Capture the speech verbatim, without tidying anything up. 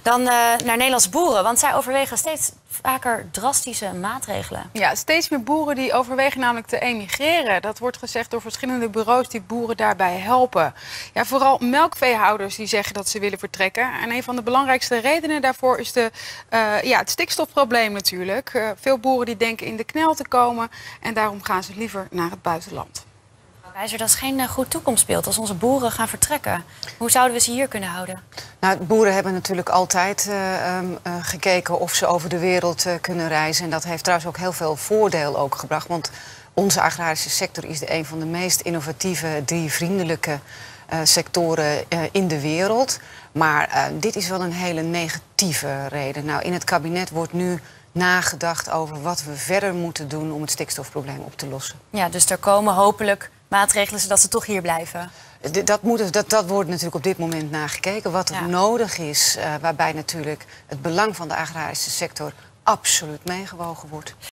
Dan uh, naar Nederlandse boeren, want zij overwegen steeds vaker drastische maatregelen. Ja, steeds meer boeren die overwegen namelijk te emigreren. Dat wordt gezegd door verschillende bureaus die boeren daarbij helpen. Ja, vooral melkveehouders die zeggen dat ze willen vertrekken. En een van de belangrijkste redenen daarvoor is de, uh, ja, het stikstofprobleem natuurlijk. Uh, veel boeren die denken in de knel te komen en daarom gaan ze liever naar het buitenland. Wijzer, dat is geen uh, goed toekomstbeeld als onze boeren gaan vertrekken. Hoe zouden we ze hier kunnen houden? Nou, boeren hebben natuurlijk altijd uh, um, uh, gekeken of ze over de wereld uh, kunnen reizen. En dat heeft trouwens ook heel veel voordeel ook gebracht. Want onze agrarische sector is de een van de meest innovatieve, diervriendelijke uh, sectoren uh, in de wereld. Maar uh, dit is wel een hele negatieve reden. Nou, in het kabinet wordt nu nagedacht over wat we verder moeten doen om het stikstofprobleem op te lossen. Ja, dus er komen hopelijk maatregelen zodat ze toch hier blijven. Dat, moet, dat, dat wordt natuurlijk op dit moment nagekeken. Wat er ja. nodig is, uh, waarbij natuurlijk het belang van de agrarische sector absoluut meegewogen wordt.